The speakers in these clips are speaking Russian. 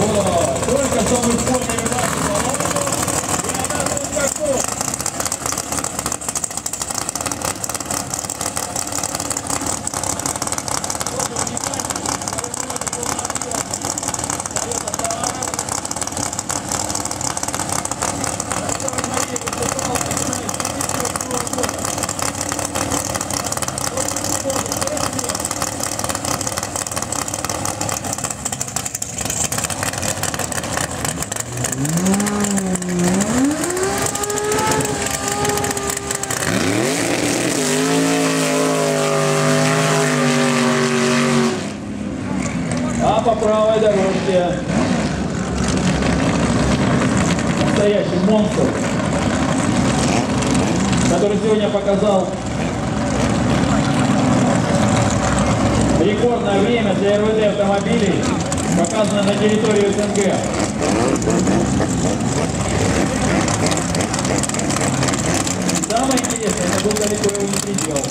Только что мы вспомнили нашу колонну и обязаны скаков. А по правой дорожке настоящий монстр, который сегодня показал рекордное время для РВД автомобилей, показанное на территории СНГ. Самое интересное, насколько далеко его не приезжал.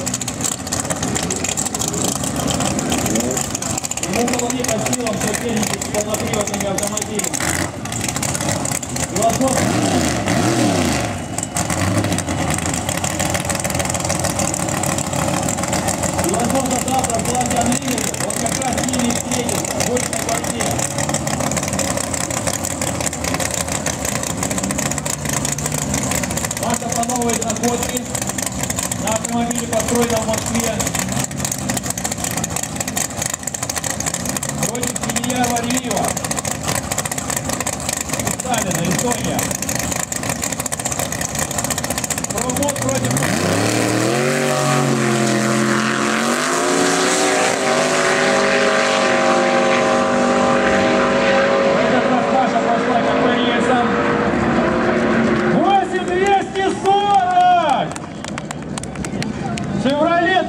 Ему было не по силам соперничать с полноприводными автомобилями. И возможно, завтра в классе Unlimited он как раз с ними встретится в очной борьбе. Маша по новой находке на автомобиле, построенном в Москве. Против Илья Варьева, Сталина, Эстония. Промот против... Этот раз Маша прошла как рейсом. 8240! Шевролет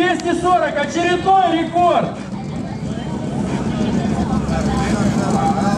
8240, очередной рекорд!